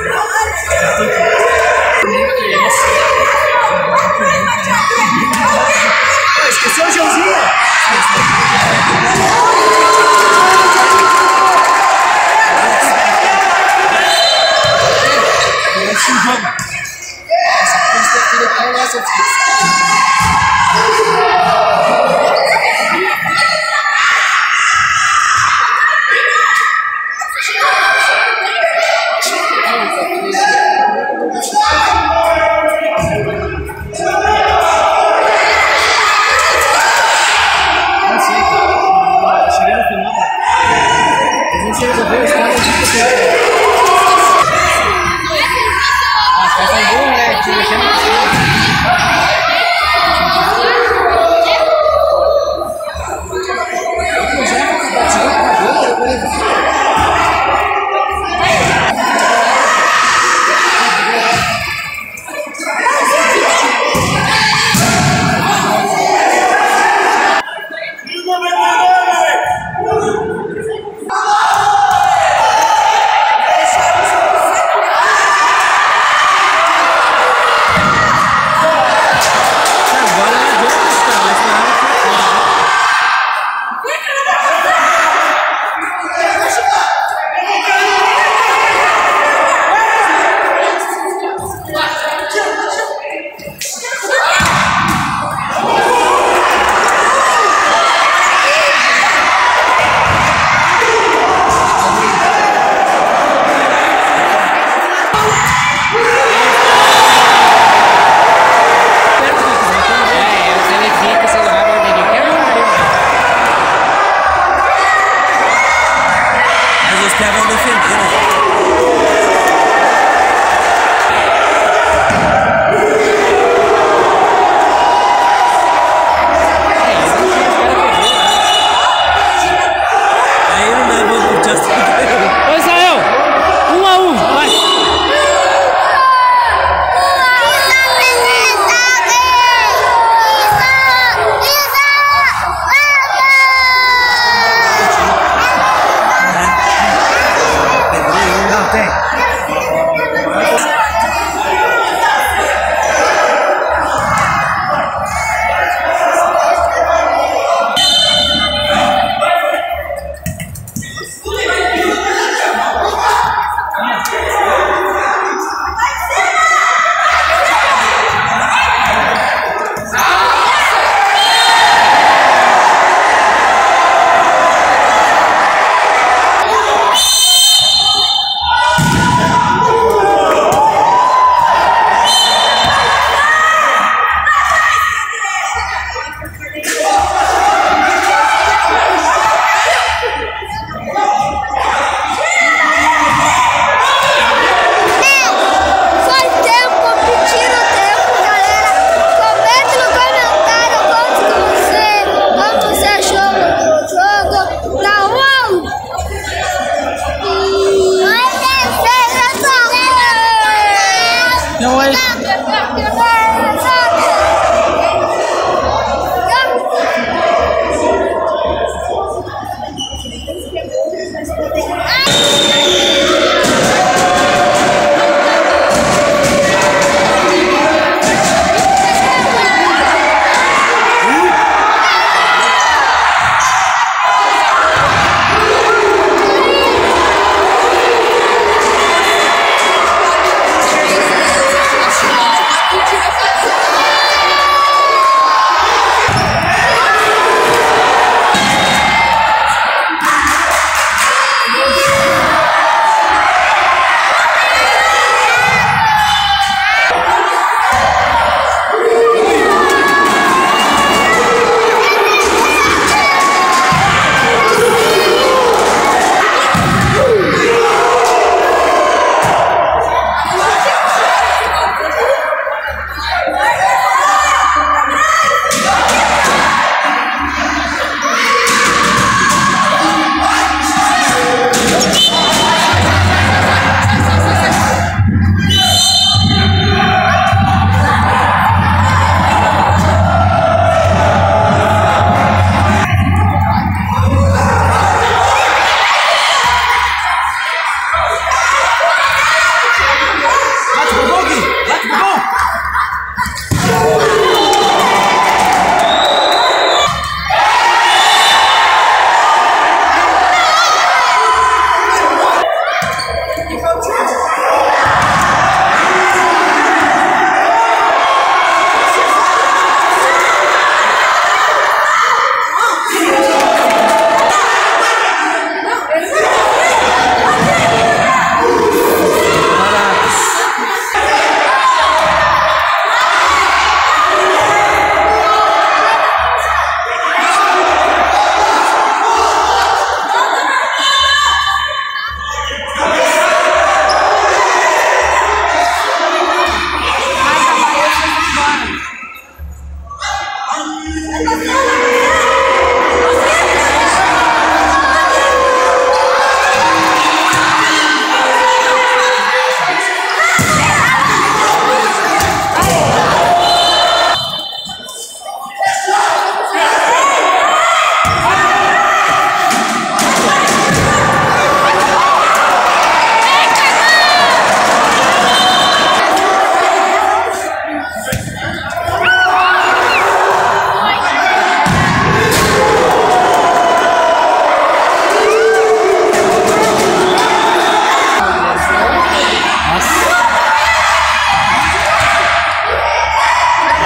Esqueceu o Joãozinho?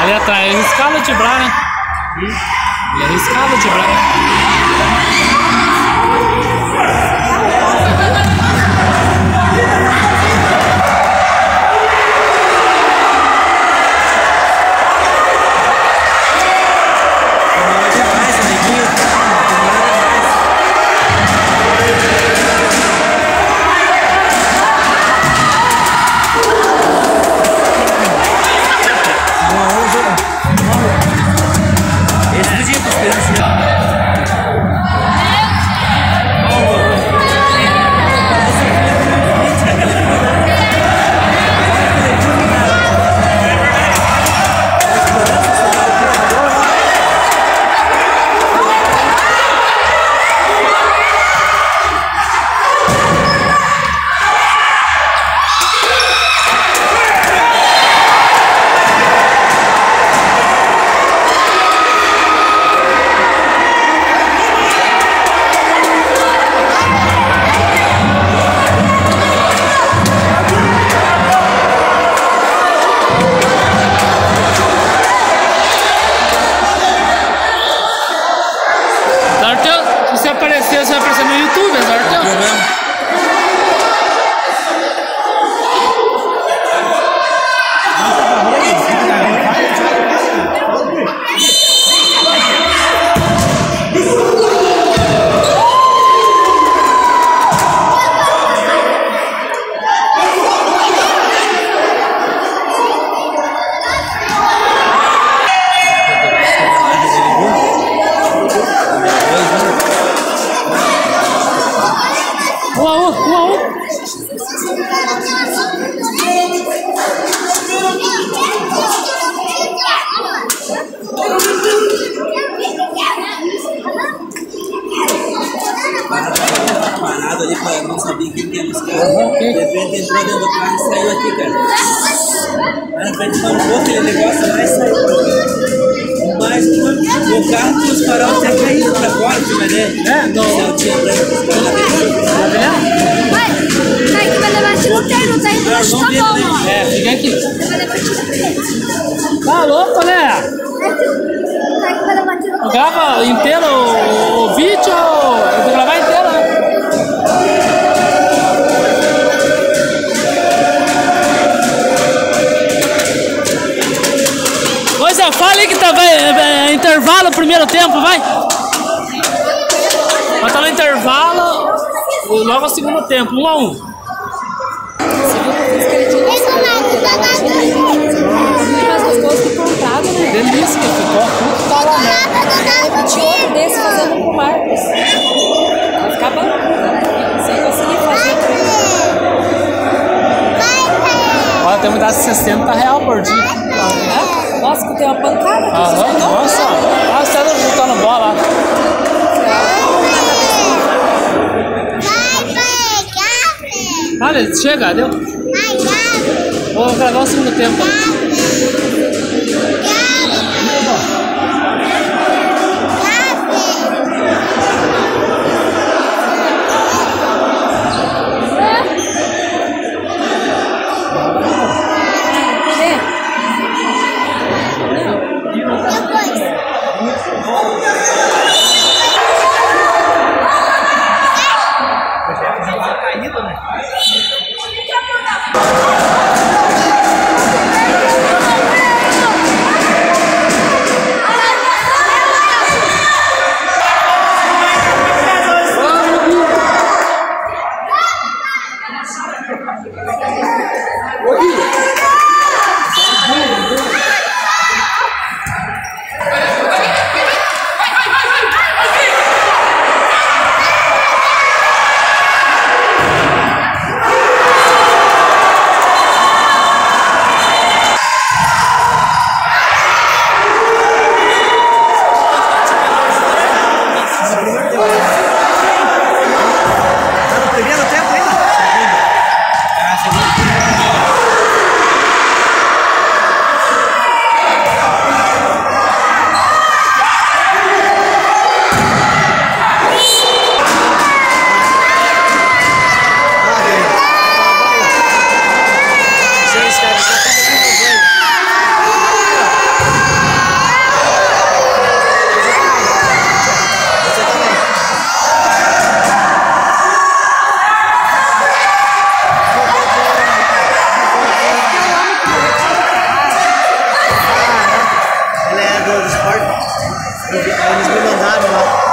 Ali atrás, ele arriscava de bra, né? Ele arriscava de bra. Se aparecer, você vai aparecer no YouTube, Zartão. Parado ali pra não saber quem que é os caras. De repente entrou dentro do carro e saiu aqui, cara. Aí na frente um pouco aquele negócio lá e saiu. Mas o carro com os faróis até caíram pra fora, tu vai ver? Não tinha branco, os caras lá dentro. Vai que vai levar tiro, não tem, deixa tá bom, ó. É, fica aqui. Vai levar tiro. Tá louco, né? Vai que vai levar tiro. Grava inteiro o vídeo, eu vou gravar inteiro, né? Pois é, fala aí que tá intervalo, primeiro tempo, vai. Vai estar no intervalo, logo o segundo tempo, 1 a 1. Delícia que ficou. Repetir outro desse fazendo com o Marcos. Vai ficar bom. Sem conseguir fazer. Olha, tem que dar R$60 por dia. É? Nossa, que tem uma pancada aqui. Nossa, você tá chutando bola. Olha, chega, deu. Vou gravar o segundo tempo. Aí eles me mandaram lá.